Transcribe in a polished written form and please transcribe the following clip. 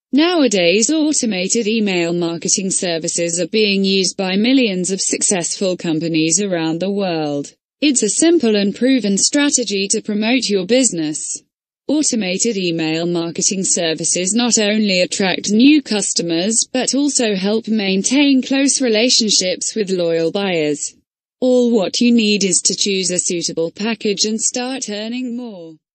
Nowadays, automated email marketing services are being used by millions of successful companies around the world. It's a simple and proven strategy to promote your business. Automated email marketing services not only attract new customers, but also help maintain close relationships with loyal buyers. All what you need is to choose a suitable package and start earning more.